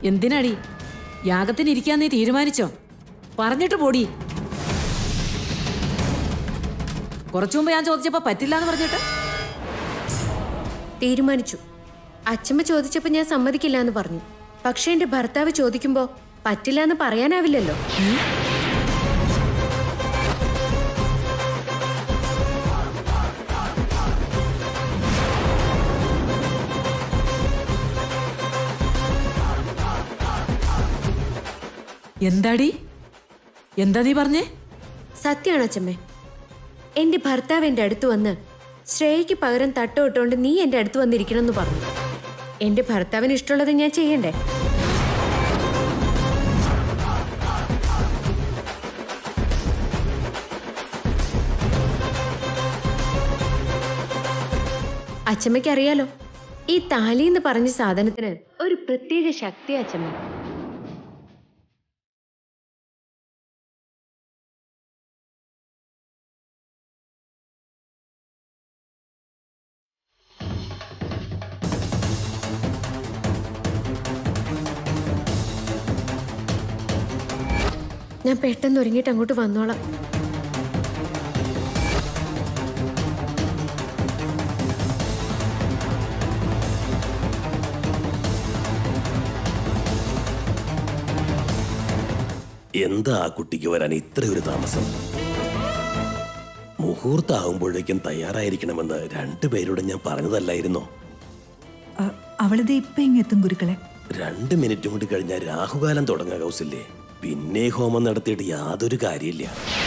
എന്തിനാടി? യാഗത്തിന് ഇരിക്കാൻ നീ തീരുമാനിച്ചോ? പറഞ്ഞിട്ട് പോടി. കുറച്ചു മുമ്പ് ഞാൻ ചോദിച്ചപ്പോ പറ്റില്ല എന്ന് പറഞ്ഞിട്ട്. തീരുമാനിച്ചു. അച്ഛമ്മ ചോദിച്ചപ്പോ ഞാൻ സമ്മതിക്കില്ല എന്ന് പറഞ്ഞു. പക്ഷെ എന്റെ ഭർത്താവ് ചോദിക്കുമ്പോ പറ്റില്ല എന്ന് പറയാനാവില്ലല്ലോ. എന്താടി? എന്താ നീ പറഞ്ഞേ? സത്യമാണ് അച്ഛമ്മേ. എന്റെ ഭർത്താവ് എന്റെ അടുത്ത് വന്ന് ശ്രേയയ്ക്ക് പകരം തട്ടോട്ടോണ്ട് നീ എന്റെ അടുത്ത് വന്നിരിക്കണം എന്ന് പറഞ്ഞു. എന്റെ ഭർത്താവിന് ഇഷ്ടമുള്ളത് ഞാൻ ചെയ്യണ്ടേ? അച്ഛമ്മയ്ക്ക് അറിയാലോ, ഈ താലി എന്ന് പറഞ്ഞ സാധനത്തിന് ഒരു പ്രത്യേക ശക്തി. അച്ഛമ്മ ഞാൻ പെട്ടെന്ന് ഒരുങ്ങിയിട്ട് അങ്ങോട്ട് വന്നോളാം. എന്താ ആ കുട്ടിക്ക് വരാൻ ഇത്രയൊരു താമസം? മുഹൂർത്താകുമ്പോഴേക്കും തയ്യാറായിരിക്കണമെന്ന് രണ്ടുപേരോടും ഞാൻ പറഞ്ഞതല്ലായിരുന്നോ? അവളിത് ഇപ്പൊ ഇങ്ങെത്തും ഗുരുക്കളെ. 2 മിനിറ്റും കൂടി കഴിഞ്ഞാൽ രാഹുകാലം തുടങ്ങാൻ കൗസില്ലേ? പിന്നെ ഹോമം നടത്തിയിട്ട് യാതൊരു കാര്യമില്ല.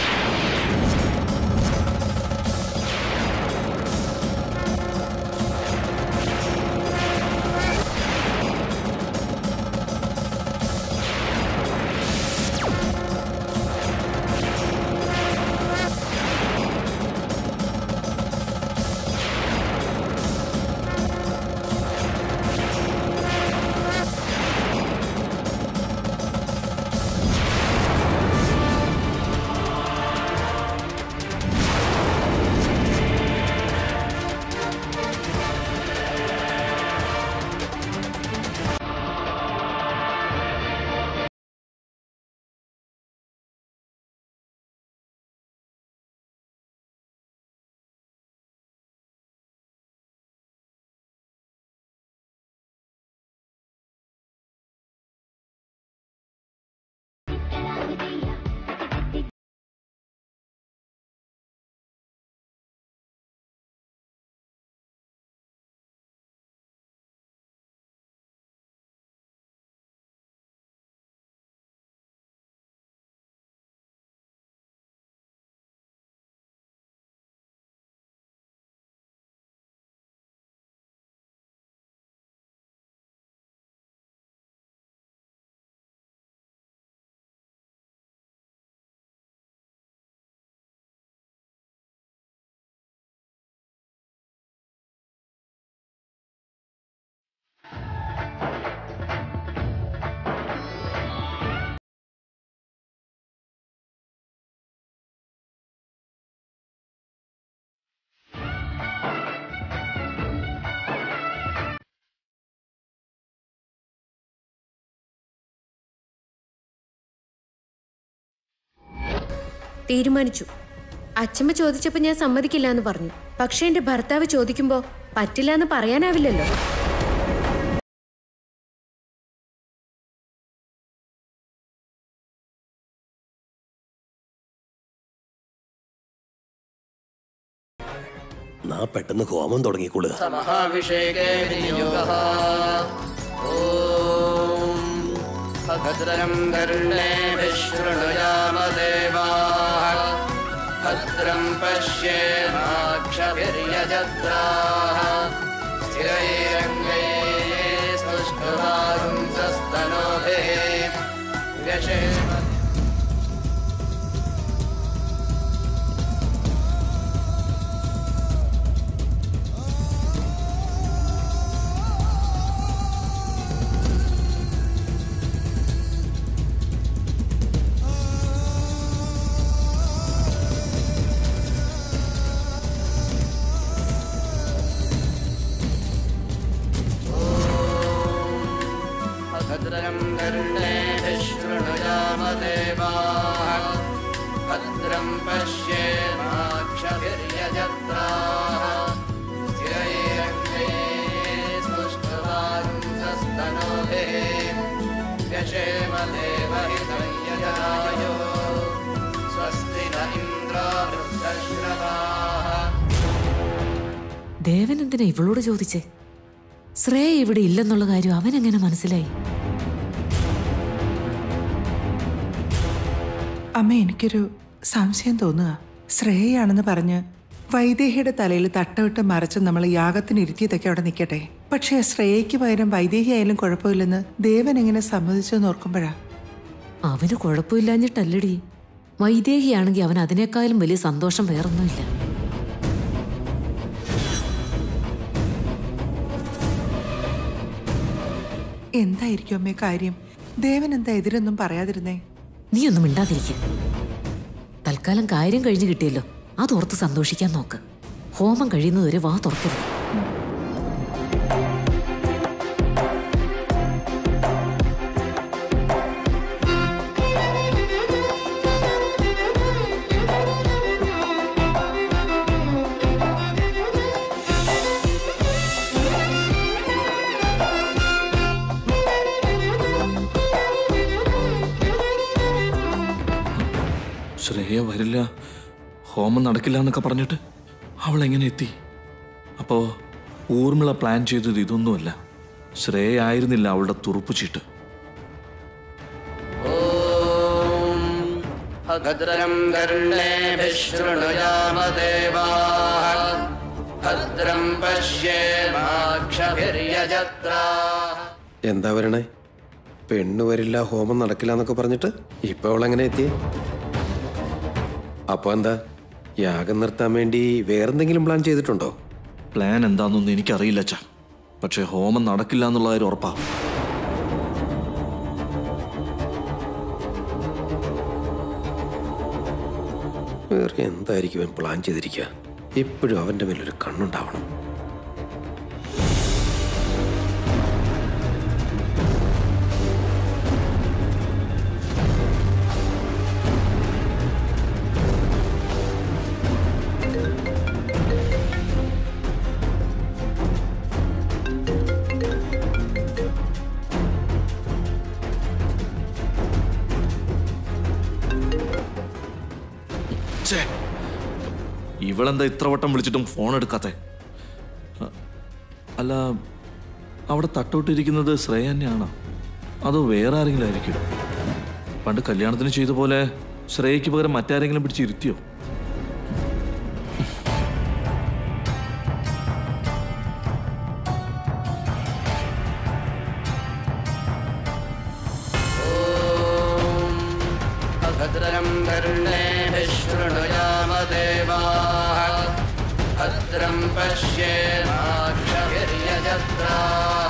തീരുമാനിച്ചു. അച്ഛമ്മ ചോദിച്ചപ്പോ ഞാൻ സമ്മതിക്കില്ല എന്ന് പറഞ്ഞു. പക്ഷെ എന്റെ ഭർത്താവ് ചോദിക്കുമ്പോ പറ്റില്ല എന്ന് പറയാനാവില്ലല്ലോ. പെട്ടെന്ന് ഹോമം തുടങ്ങിക്കോളുക. ഭദ്രം പശ്യേമാക്ഷഭിര്യജത്രാഃ സ്ഥിരൈരംഗൈः സ്പുഷ്ടവാഗുംസസ്തനോഭിः വ്യശേമ. भद्रं कर्णेभिः शृणुयामदेवाः भद्रं पश्येमाक्षभिर्यजत्राः स्थिरैरङ्गैः स्पृष्टवांसस्तनोभिः व्यशेम देवहितं यजायो स्वस्ति न इन्द्रो वृद्धश्रवाः. ദേവൻ എന്തിനാ ഇവളോട് ചോദിച്ചേ? ശ്രേയ ഇവിടെ ഇല്ലെന്നുള്ള കാര്യം അവനെങ്ങനെ മനസ്സിലായി? അമ്മ, എനിക്കൊരു സംശയം തോന്നുക. ശ്രേയയാണെന്ന് പറഞ്ഞ് വൈദേഹിയുടെ തലയിൽ തട്ടവിട്ട് മറച്ച് നമ്മൾ യാഗത്തിന് ഇരുത്തിയതൊക്കെ അവിടെ നിൽക്കട്ടെ. പക്ഷേ ശ്രേയയ്ക്ക് പകരം വൈദേഹി ആയാലും കുഴപ്പമില്ലെന്ന് ദേവൻ എങ്ങനെ സമ്മതിച്ചെന്ന് ഓർക്കുമ്പോഴാ. അവന് കുഴപ്പമില്ലാഞ്ഞിട്ടല്ലടി. വൈദേഹിയാണെങ്കിൽ അവൻ അതിനേക്കാളും വലിയ സന്തോഷം വേറൊന്നുമില്ല. എന്തായിരിക്കും അമ്മേ കാര്യം? ദേവൻ എന്താ എതിരൊന്നും പറയാതിരുന്നേ? നീ ഒന്നും മിണ്ടാതിരിക്കും. തൽക്കാലം കാര്യം കഴിഞ്ഞു കിട്ടിയല്ലോ, അതോർത്ത് സന്തോഷിക്കാൻ നോക്ക്. ഹോമം കഴിയുന്നതുവരെ വാ തുറക്കരുത്. ശ്രേയ വരില്ല, ഹോമം നടക്കില്ല എന്നൊക്കെ പറഞ്ഞിട്ട് അവൾ എങ്ങനെ എത്തി? അപ്പോ ഊർമിള പ്ലാൻ ചെയ്തത് ഇതൊന്നുമല്ല. ശ്രേയ ആയിരുന്നില്ല അവളുടെ തുറുപ്പ് ചീട്ട്. ഭദ്രം കർണേഭിः ശൃണുയാമദേവാः ഭദ്രം പശ്യേമാക്ഷഭിർയജത്രാः. എന്താ വരണേ? പെണ്ണു വരില്ല, ഹോമം നടക്കില്ല എന്നൊക്കെ പറഞ്ഞിട്ട് ഇപ്പൊ അവളെങ്ങനെ എത്തി? അപ്പൊ എന്താ, യാഗം നിർത്താൻ വേണ്ടി വേറെന്തെങ്കിലും പ്ലാൻ ചെയ്തിട്ടുണ്ടോ? പ്ലാൻ എന്താണെന്നൊന്നും എനിക്കറിയില്ല അച്ഛാ. പക്ഷെ ഹോമം നടക്കില്ല എന്നുള്ള കാര്യം ഉറപ്പാ. വേറെ എന്തായിരിക്കും അവൻ പ്ലാൻ ചെയ്തിരിക്കുക? എപ്പോഴും അവന്റെ മേലൊരു കണ്ണുണ്ടാവണം. ഇവളെന്താ ഇത്ര വട്ടം വിളിച്ചിട്ടും ഫോൺ എടുക്കാത്തെ? അല്ല, അവിടെ തട്ടോട്ടിരിക്കുന്നത് ശ്രേയ തന്നെയാണോ അതോ വേറെ ആരെങ്കിലും ആയിരിക്കും? പണ്ട് കല്യാണത്തിന് ചെയ്ത പോലെ ശ്രേയയ്ക്ക് പകരം മറ്റാരെങ്കിലും പിടിച്ചിരുത്തിയോ? ഭദ്രം കർണേഭിः ശൃണുയാമദേവാः ഭദ്രം പശ്യേമാക്ഷഭിർയജത്രാः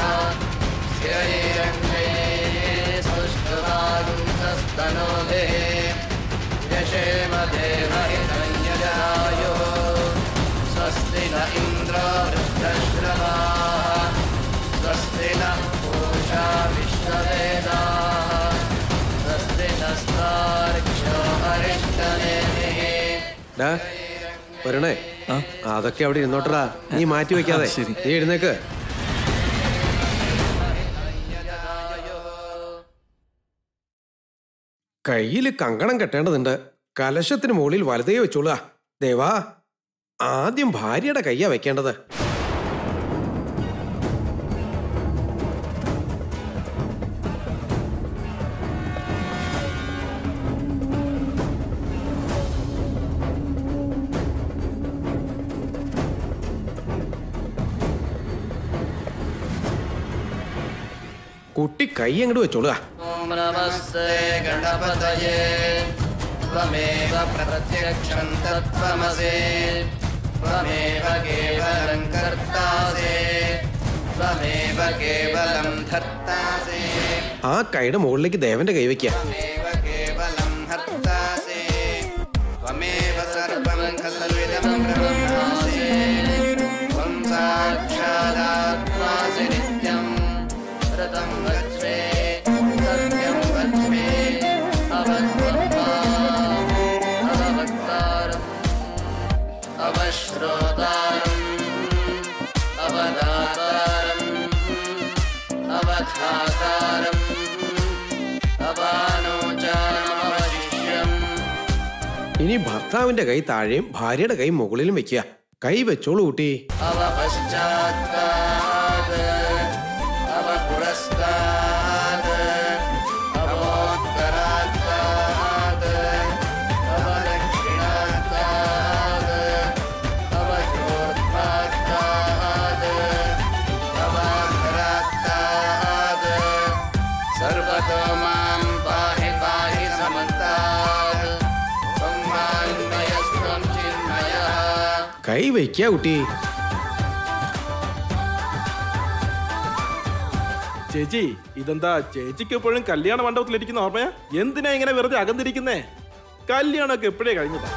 സ്ഥിരൈരङ्गैः स्पृष्टवांसस्तनोभिः व्यशेम देवहितं यजायो स्वस्ति न इन्द्रो वृद्धश्रवाः स्वस्ति नः पूषा विश्ववेदाः स्वस्ति नस्तार्क्ष्यो अरिष्टनेमिः. വരണേ, അതൊക്കെ അവിടെ ഇരുന്നോട്ടറാ, നീ മാറ്റി വെക്കാതെ. നീ എഴുന്നേക്ക്. കയ്യിൽ കങ്കണം കെട്ടേണ്ടതുണ്ട്. കലശത്തിന് മുകളിൽ വലതേ വെച്ചോളുക. ദേവാ, ആദ്യം ഭാര്യയുടെ കയ്യാ വെക്കേണ്ടത്. കുട്ടി കൈ അങ്ങോട്ട് വെച്ചോളുക. ഓം നമസ്തേ ഗണപതയേ ത്വമേവ പ്രത്യക്ഷം തത്വമസി ത്വമേവ കേവലം കർത്താസി ത്വമേവ കേവലം ധർത്താസി. ആ കൈയുടെ മുകളിലേക്ക് ദേവന്റെ കൈ വെക്കുക. ത്വമേവ കേവലം ഹർത്താസി ത്വമേവ സർവം ഖൽവിദം ബ്രഹ്മാസി ത്വം സാക്ഷാദാത്മാസി നിത്യം ഋതം വച്വേ ഭാരം അപാനോചാമവശിഷ്യം. ഇനി ഭർത്താവിന്റെ കൈ താഴെയും ഭാര്യയുടെ കൈ മുകളിലും വെക്കുക. കൈ വെച്ചോളൂ കുട്ടി. അവ പശ്ചാത്താത് അവ പുരസ്താത് അവോത്തരാത്താത് അവ ദക്ഷിണാത്താത് അവ ചോർത്താത്താത് അവ ധരാത്താത് സർവതോ മാം പാഹി പാഹി സമന്താത് സംവാന്മയസ്ത്വം ചിന്മയഃ. കൈ വെക്കുക കുട്ടി. ചേച്ചി ഇതെന്താ ചേച്ചിക്ക് എപ്പോഴും കല്യാണ മണ്ഡപത്തിലിരിക്കുന്ന ഓർമ്മയാ? എന്തിനാ ഇങ്ങനെ വെറുതെ അകന്നിരിക്കുന്നേ? കല്യാണമൊക്കെ എപ്പോഴേ കഴിഞ്ഞതാ.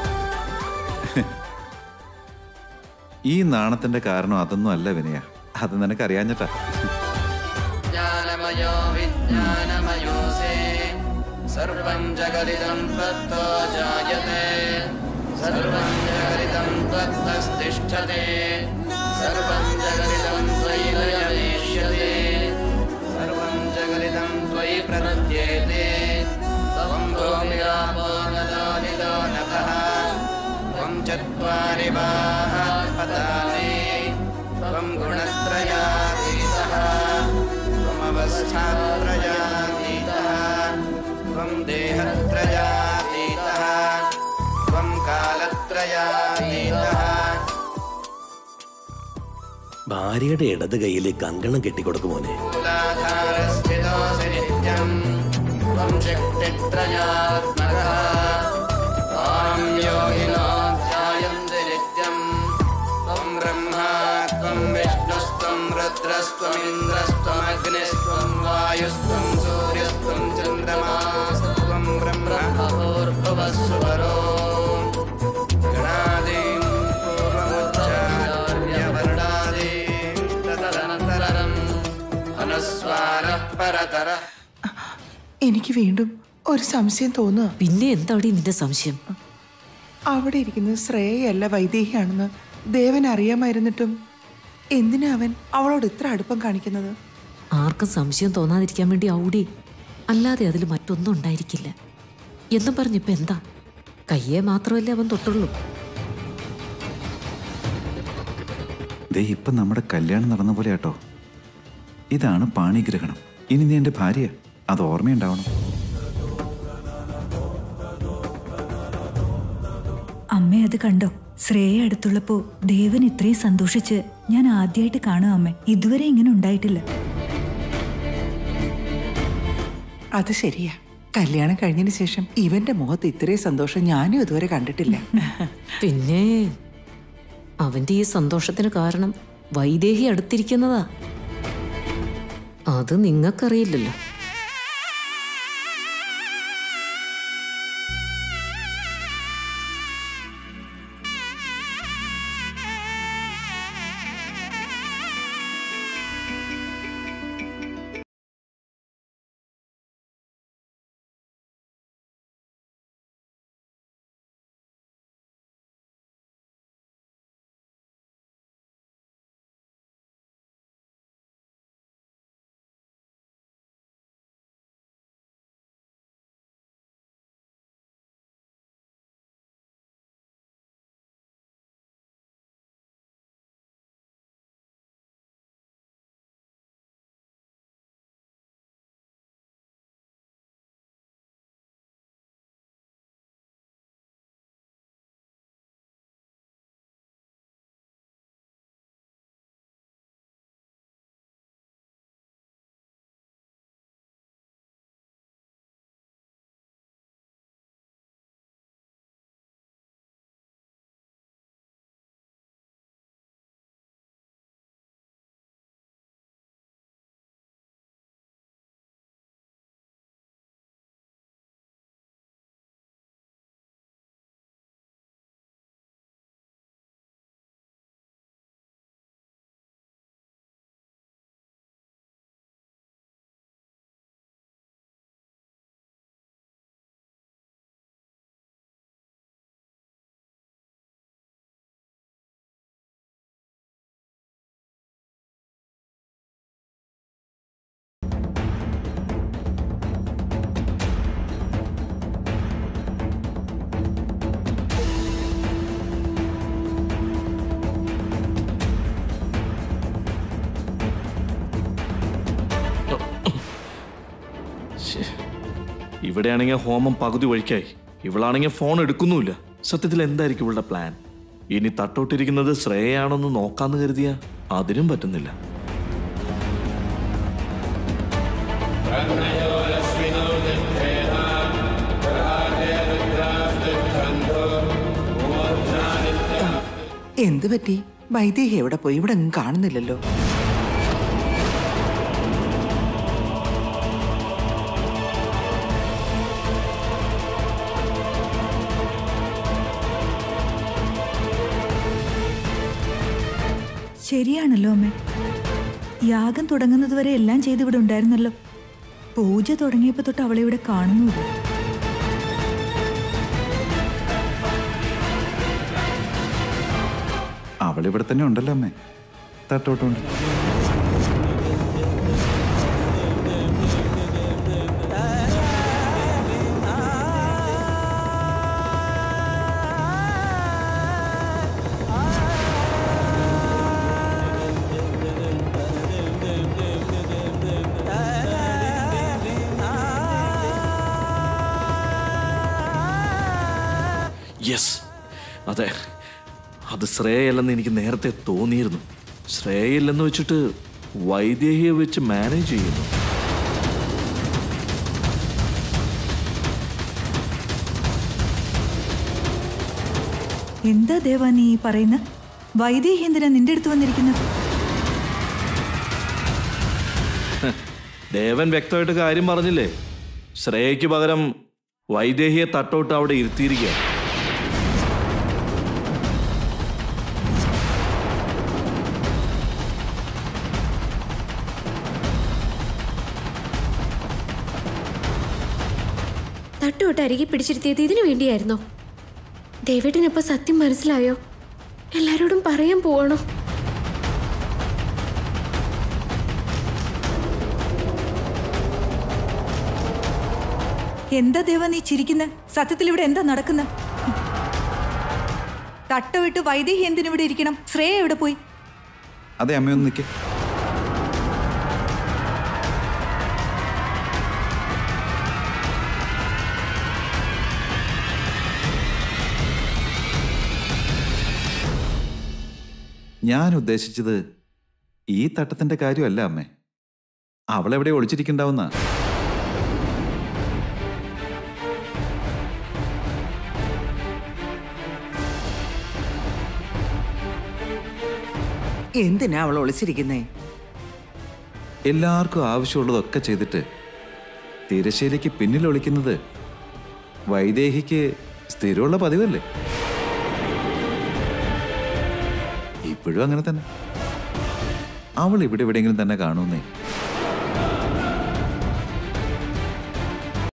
ഈ നാണത്തിന്റെ കാരണം അതൊന്നും അല്ല വിനയ, അത് നിനക്ക് അറിയാഞ്ഞിട്ടാ. ജ്ഞാനമയോ വിജ്ഞാനമയോസേ സർവം ജഗതിദം തത്തോ ജായത്തെ സർവം ജഗതിദം തത്തസ്തിഷ്ഠത്തെ സർവം ജഗതിദം ത്വയി ലയമേഷ്യത്തെ സർവം ജഗതിദം ത്വയി പ്രപദ്യേത്തെ ത്വം ഭൂമിരാപോ നദോ നിദോ നഖഃ ത്വം ചത്വാരി ബാഹപതാനി ത്വം ഗുണത്രയാതീതഃ ത്വമവസ്ഥാത്രയാതീതഃ ത്വം ദേഹത്രയാതീതഃ ത്വം കാലത്രയാതീതഃ. ഭാര്യയുടെ ഇടത് കൈയിൽ കങ്കണം കെട്ടിക്കൊടുക്കുമോനെ. മൂലാധാരസ്ഥിതോऽസി നിത്യം ത്വം ശക്തിത്രയാത്മകഃ ത്വാം യോഗിനോ ധ്യായന്തി നിത്യം ത്വം ബ്രഹ്മാ ത്വം വിഷ്ണുസ്ത്വം രുദ്രസ്ത്വമിന്ദ്രസ്ത്വമഗ്നിസ്ത്വം വായുസ്ത്വം സൂര്യസ്ത്വം ചന്ദ്രമാസ്ത്വം ബ്രഹ്മ ഭൂർഭുവസ്സുവരോ ഗണാദീം പൂർവമുച്ചാര്യ വർണാദീം തദനന്തരം അനുസ്വാരഃ പരതരഃ. എനിക്ക് വീണ്ടും ഒരു സംശയം തോന്നുക. പിന്നെ എന്താടി നിന്റെ സംശയം? അവിടെ ഇരിക്കുന്നത് ശ്രേയയല്ല വൈദേഹിയാണെന്ന് ദേവൻ അറിയാമായിരുന്നിട്ടും എന്തിനാ അവൻ അവളോട് ഇത്ര അടുപ്പം കാണിക്കുന്നത്? ആർക്കും സംശയം തോന്നാതിരിക്കാൻ വേണ്ടി ഔടി, അല്ലാതെ അതിൽ മറ്റൊന്നും ഉണ്ടായിരിക്കില്ല എന്നും പറഞ്ഞിപ്പോ എന്താ? കയ്യെ മാത്രമല്ലേ അവൻ തൊട്ടുള്ളൂ. ദേ ഇപ്പം നമ്മുടെ കല്യാണം നടന്ന പോലെ കേട്ടോ. ഇതാണ് പാണിഗ്രഹണം. ഇനി നീ എൻ്റെ ഭാര്യ, അത് ഓർമ്മയുണ്ടാവണം. അമ്മ അത് കണ്ടോ? ശ്രേയ അടുത്തുള്ളപ്പോ ദേവൻ ഇത്രയും സന്തോഷിച്ച് ഞാൻ ആദ്യമായിട്ട് കാണുക അമ്മ. ഇതുവരെ ഇങ്ങനെ ഉണ്ടായിട്ടില്ല. അത് ശരിയാ. കല്യാണം കഴിഞ്ഞതിന് ശേഷം ഇവന്റെ മുഖത്ത് ഇത്രയും സന്തോഷം ഞാനും ഇതുവരെ കണ്ടിട്ടില്ല. പിന്നെ അവന്റെ ഈ സന്തോഷത്തിന് കാരണം വൈദേഹി അടുത്തിരിക്കുന്നതാ. അത് നിങ്ങൾക്കറിയില്ലല്ലോ. ഇവിടെയാണെങ്കിൽ ഹോമം പകുതി വഴിക്കായി. ഇവളാണെങ്കിൽ ഫോൺ എടുക്കുന്നുമില്ല. സത്യത്തിൽ എന്തായിരിക്കും ഇവളുടെ പ്ലാൻ? ഇനി തട്ടോട്ടിരിക്കുന്നത് ശ്രേയാണെന്ന് നോക്കാന്ന് കരുതിയ അതിനും പറ്റുന്നില്ല. എന്ത് പറ്റി? വൈദേഹി എവിടെ പോയി? ഇവിടെ ഒന്നും കാണുന്നില്ലല്ലോ. ശരിയാണല്ലോ അമ്മേ. യാഗം തുടങ്ങുന്നതുവരെ എല്ലാം ചെയ്ത് ഇവിടെ ഉണ്ടായിരുന്നല്ലോ. പൂജ തുടങ്ങിയപ്പോ തൊട്ട് അവളെ ഇവിടെ കാണുന്നുമില്ല. അവളിവിടെ തന്നെ ഉണ്ടല്ലോ അമ്മേ, തട്ടോട്ടുണ്ട്. യെസ്, അതെ, അത് ശ്രേയല്ലെന്ന് എനിക്ക് നേരത്തെ തോന്നിയിരുന്നു. ശ്രേയല്ലെന്ന് വെച്ചിട്ട് വൈദേഹിയെ വെച്ച് മാനേജ് ചെയ്യുന്നു. എന്താ ദേവാ നീ പറയുന്ന? വൈദേഹി എന്തിനാ നിന്റെ അടുത്ത് വന്നിരിക്കുന്നത്? ദേവൻ വ്യക്തമായിട്ട് കാര്യം പറഞ്ഞില്ലേ? ശ്രേയയ്ക്ക് പകരം വൈദേഹിയെ തട്ടോട്ട് അവിടെ ഇരുത്തിയിരിക്കുക. തട്ടോട്ട് അരികെ പിടിച്ചിരുത്തിയത് ഇതിനു വേണ്ടിയായിരുന്നോ? ദേവേട്ടനിപ്പോ സത്യം മനസ്സിലായോ? എല്ലാരോടും പറയാൻ പോവണോ? എന്താ ദേവ നീ ചിരിക്കുന്ന? സത്യത്തിൽ ഇവിടെ എന്താ നടക്കുന്ന? തട്ട വിട്ട് വൈദേഹി എന്തിനിവിടെ ഇരിക്കണം? ശ്രേയ എവിടെ പോയി? അതെ അമ്മയൊന്ന് നിൽക്കേ. ഞാൻ ഉദ്ദേശിച്ചത് ഈ തട്ടത്തിന്റെ കാര്യമല്ല അമ്മേ. അവളെവിടെ ഒളിച്ചിരിക്കണ്ടാവുന്ന. എന്തിനാ അവൾ ഒളിച്ചിരിക്കുന്നേ? എല്ലാവർക്കും ആവശ്യമുള്ളതൊക്കെ ചെയ്തിട്ട് തിരശ്ശേരിക്ക് പിന്നിൽ ഒളിക്കുന്നത് വൈദേഹിക്ക് സ്ഥിരമുള്ള പതിവല്ലേ? ഇപ്പോഴും അങ്ങനെ തന്നെ. അവൾ ഇവിടെ എവിടെയെങ്കിലും തന്നെ കാണുന്നേ.